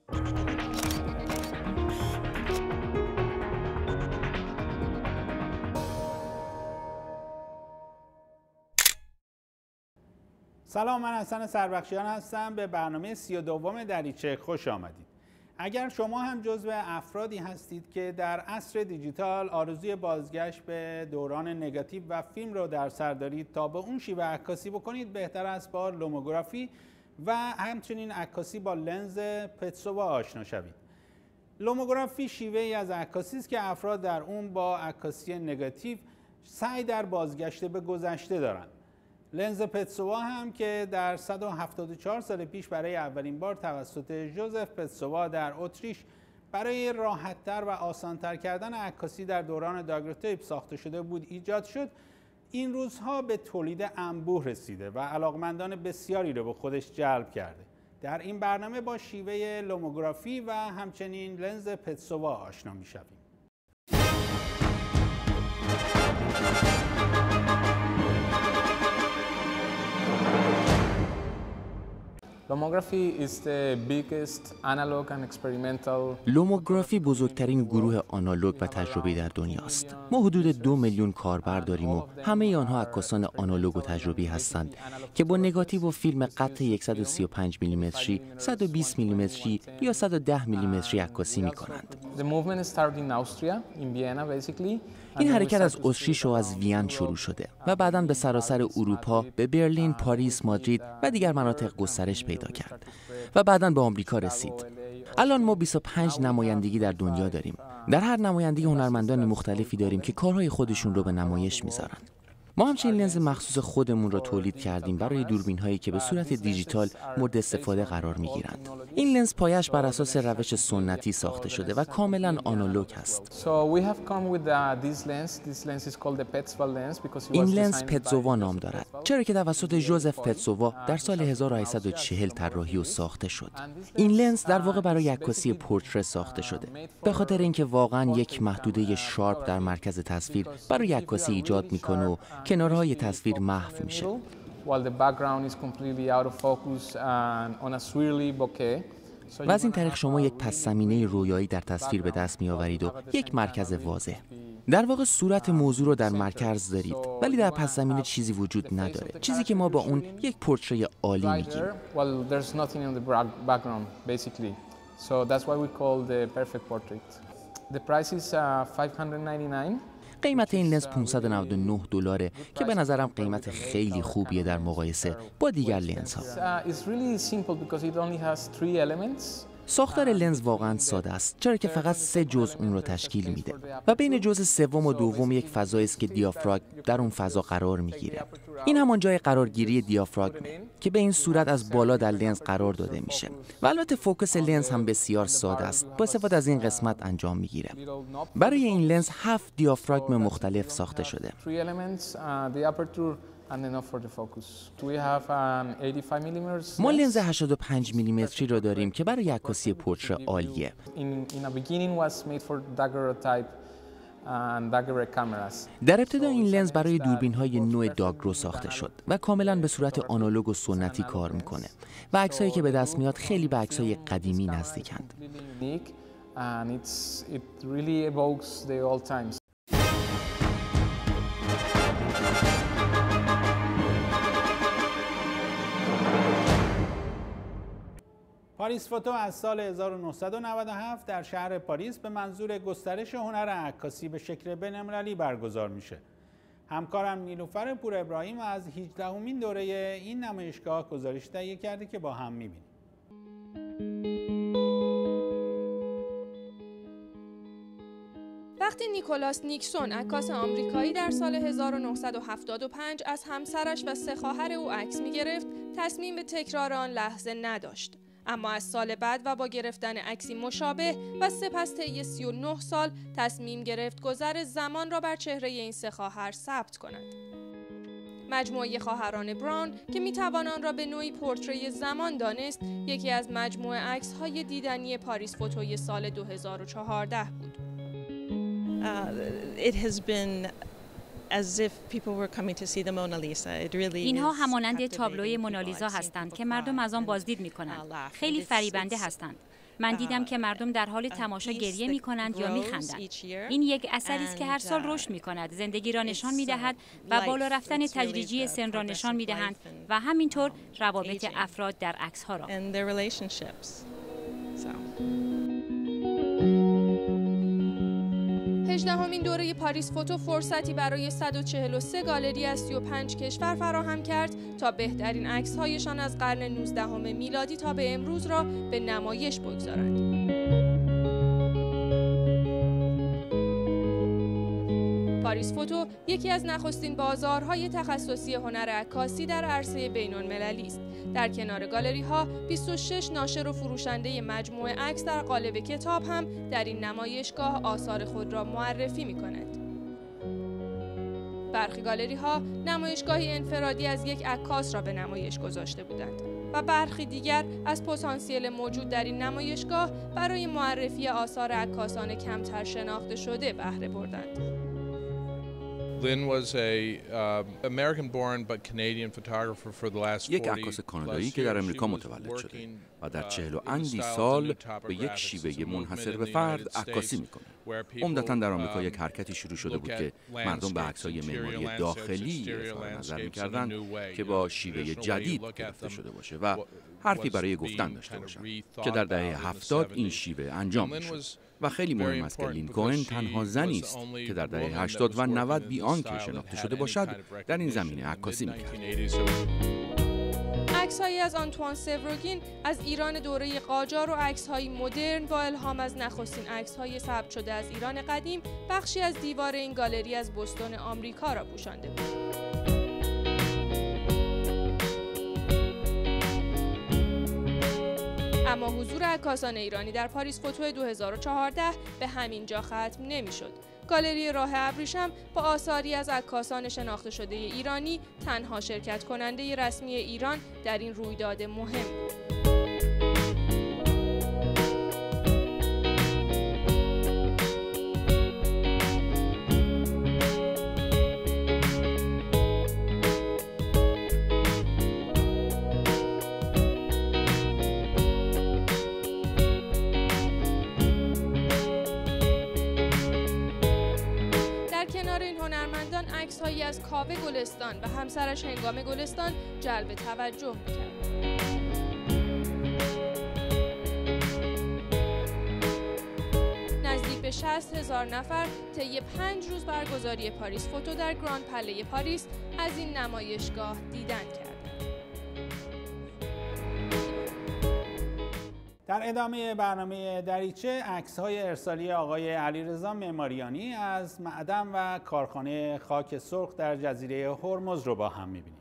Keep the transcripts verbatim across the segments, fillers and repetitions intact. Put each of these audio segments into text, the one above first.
سلام، من حسن سربخشیان هستم. به برنامه سی و دوم دریچه خوش آمدید. اگر شما هم جزو افرادی هستید که در عصر دیجیتال آرزوی بازگشت به دوران نگاتیو و فیلم رو در سر دارید تا به اون شیوه عکاسی بکنید، بهتر است با لوموگرافی و همچنین عکاسی با لنز پتسووا آشنا شوید. لوموگرافی شیوه ای از عکاسی است که افراد در اون با عکاسی نگاتیو سعی در بازگشت به گذشته دارند. لنز پتسووا هم که در صد و هفتاد و چهار سال پیش برای اولین بار توسط ژوزف پتسووا در اتریش برای راحت‌تر و آسان‌تر کردن عکاسی در دوران داگرتایپ ساخته شده بود ایجاد شد، این روزها به تولید انبوه رسیده و علاقمندان بسیاری رو به خودش جلب کرده. در این برنامه با شیوه لوموگرافی و همچنین لنز پتسووا آشنا می‌شویم. لوموگرافی بزرگترین گروه آنالوگ و تجربی در دنیاست. ما حدود دو میلیون کاربر داریم و همه آنها عکاسان آنالوگ و تجربی هستند که با نگاتیو و فیلم قطع صد و سی و پنج میلیمتری، صد و بیست میلیمتری یا صد و ده میلیمتری عکاسی می کنند. این حرکت از اتریش و از وین شروع شده و بعداً به سراسر اروپا، به برلین، پاریس، مادرید و دیگر مناطق گسترش پیدا کرد و بعداً به آمریکا رسید. الان ما بیست و پنج نمایندگی در دنیا داریم. در هر نمایندگی هنرمندان مختلفی داریم که کارهای خودشون رو به نمایش میذارن. ما همچنین لنز مخصوص خودمون را تولید کردیم برای دوربین هایی که به صورت دیجیتال مورد استفاده قرار می گیرند. این لنز پایش بر اساس روش سنتی ساخته شده و کاملا آنالوگ است. این لنز پتسووا نام دارد، چرا که توسط ژوزف پتسووا در سال هزار و هشتصد و چهل طراحی و ساخته شد. این لنز در واقع برای عکاسی پورتره ساخته شده، به خاطر اینکه واقعا یک محدوده شارپ در مرکز تصویر برای عکاسی ایجاد میکنه و کنارهای تصویر محو میشه. و از این طریق شما یک پس زمینه رویایی در تصویر به دست می آورید و یک مرکز واضح. در واقع صورت موضوع رو در مرکز دارید، ولی در پس زمینه چیزی وجود نداره، چیزی که ما با اون یک پورتره عالی میگیم. قیمت این لنز پانصد و نود و نه دلاره که به نظرم قیمت خیلی خوبیه در مقایسه با دیگر لنزها. ساختار لنز واقعا ساده است، چرا که فقط سه جزء اون رو تشکیل میده و بین جزء سوم و دوم یک فضایی است که دیافراگم در اون فضا قرار میگیره. این همان جای قرارگیری دیافراگمه که به این صورت از بالا در لنز قرار داده میشه و البته فوکس لنز هم بسیار ساده است، با استفاده از این قسمت انجام میگیره. برای این لنز هفت دیافراگم مختلف ساخته شده. ما لنز هشتاد و پنج میلیمتری را داریم که برای عکاسی پورتره عالیه. در ابتدا این لنز برای دوربین‌های نوع داگرو ساخته شد و کاملا به صورت آنالوگ و سنتی کار میکنه و عکسایی که به دست میاد خیلی به عکسای قدیمی نزدیکند. پاریس فوتو از سال هزار و نهصد و نود و هفت در شهر پاریس به منظور گسترش هنر عکاسی به شکل بین‌المللی برگزار میشه. همکارم نیلوفر پور ابراهیم از هجدهمین دوره این نمایشگاه گزارش تهیه کرده که با هم میبینیم. وقتی نیکولاس نیکسون عکاس آمریکایی در سال هزار و نهصد و هفتاد و پنج از همسرش و سه خواهر او عکس می‌گرفت، تصمیم به تکرار آن لحظه نداشت. اما از سال بعد و با گرفتن عکسی مشابه و سپس طی سی و نه سال تصمیم گرفت گذر زمان را بر چهره این سه خواهر ثبت کند. مجموعه خواهران براون که میتوان آن را به نوعی پورتری زمان دانست، یکی از مجموعه عکس‌های دیدنی پاریس فوتوی سال دو هزار و چهارده بود. Uh, it has been as if people were coming to see the Mona Lisa. It really اینها همانند تابلوی مونالیزا هستند که مردم از آن بازدید می‌کنند. خیلی فریبنده هستند. من دیدم که مردم در حال تماشا گریه می کنند یا می خندند. این یک اثری است که هر سال رشد می کند، زندگی را نشان می دهد و بالا رفتن تدریجی سن را نشان می دهند و همینطور روابط افراد در عکس ها را. هجدهمین دوره پاریس فوتو فرصتی برای صد و چهل و سه گالری از سی و پنج کشور فراهم کرد تا بهترین عکس‌هایشان از قرن نوزدهم میلادی تا به امروز را به نمایش بگذارند. پاریس فوتو یکی از نخستین بازارهای تخصصی هنر عکاسی در عرصه بین‌المللی است. در کنار گالری‌ها بیست و شش ناشر و فروشنده مجموعه عکس در قالب کتاب هم در این نمایشگاه آثار خود را معرفی می‌کنند. برخی گالری‌ها نمایشگاهی انفرادی از یک عکاس را به نمایش گذاشته بودند و برخی دیگر از پتانسیل موجود در این نمایشگاه برای معرفی آثار عکاسان کمتر شناخته شده بهره بردند. یک عکاس کانادایی که در امریکا متولد شده و در چهل و اندی سال به یک شیوه منحصر به فرد عکاسی میکنه. عمدتاً در آمریکا یک حرکتی شروع شده بود که مردم به عکس‌های معماری داخلی اظهار نظر میکردند که با شیوه جدید گرفته شده باشه و حرفی برای گفتن داشته باشند که در دهه هفتاد این شیوه انجام میشد. و خیلی مهم است که لین کوهن تنها زنی است که در دهه هشتاد و نود بی آنکه شناخته شده باشد در این زمینه عکاسی میکرد. عکس‌هایی از آنتوان سوروگین از ایران دوره قاجار و عکس‌های مدرن با الهام از نخستین عکس‌های ثبت شده از ایران قدیم بخشی از دیوار این گالری از بوستون آمریکا را پوشانده بود. اما حضور عکاسان ایرانی در پاریس فوتو دو هزار و چهارده به همین جا ختم نمی‌شد. گالری راه ابریشم با آثاری از عکاسان شناخته شده ایرانی تنها شرکت کننده رسمی ایران در این رویداد مهم بود. عکس‌هایی از کاوه گلستان و همسرش هنگام گلستان جلب توجه می‌کرد. نزدیک به شصت هزار نفر طی پنج روز برگزاری پاریس فوتو در گراند پله پاریس از این نمایشگاه دیدن کردند. در ادامه برنامه دریچه عکس‌های ارسالی آقای علیرضا معماریانی از معدن و کارخانه خاک سرخ در جزیره هرمز رو با هم می‌بینیم.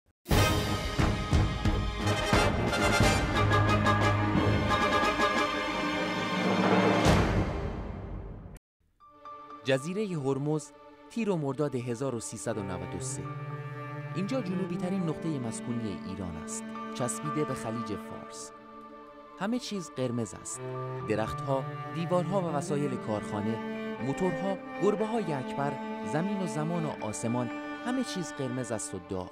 جزیره هرمز تیر و مرداد هزار و سیصد و نود و سه. اینجا جنوبی ترین نقطه مسکونی ایران است، چسبیده به خلیج فارس. همه چیز قرمز است. درختها، دیوارها و وسایل کارخانه، موتورها، گربه‌های اکبر، زمین و زمان و آسمان، همه چیز قرمز است و داغ.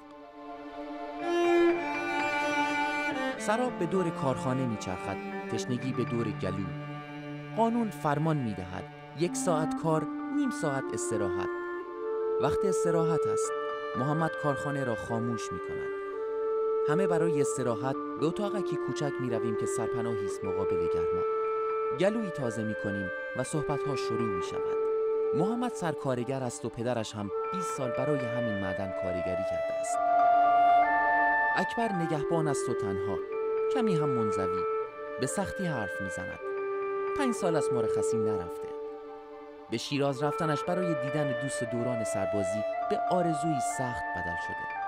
سراب به دور کارخانه میچرخد، تشنگی به دور گلو. قانون فرمان میدهد، یک ساعت کار، نیم ساعت استراحت. وقت استراحت است. محمد کارخانه را خاموش میکند. همه برای استراحت به اتاقکی کوچک می رویم که سرپناهی است مقابل گرما. گلویی تازه می کنیم و صحبت‌ها شروع می شود. محمد سرکارگر است و پدرش هم بیست سال برای همین معدن کارگری کرده است. اکبر نگهبان است و تنها، کمی هم منزوی، به سختی حرف می زند. پنج سال از مرخصی نرفته. به شیراز رفتنش برای دیدن دوست دوران سربازی به آرزویی سخت بدل شده.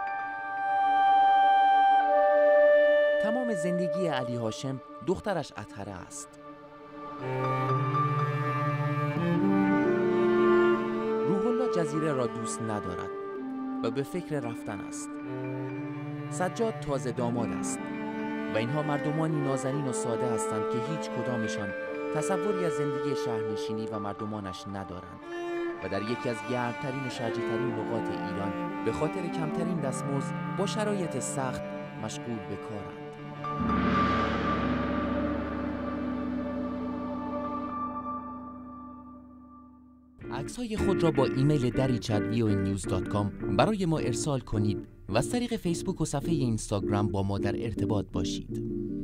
تمام زندگی علی هاشم دخترش اطهره است. روح الله جزیره را دوست ندارد و به فکر رفتن است. سجاد تازه داماد است و اینها مردمانی نازنین و ساده هستند که هیچ کدامشان تصوری از زندگی شهرنشینی و مردمانش ندارند و در یکی از گرمترین و شرجی‌ترین نقاط ایران به خاطر کمترین دستمزد با شرایط سخت مشغول به کارند. عکس‌های خود را با ایمیل دریچ ات وی او ای نیوز دات کام برای ما ارسال کنید و از طریق فیسبوک و صفحه اینستاگرام با ما در ارتباط باشید.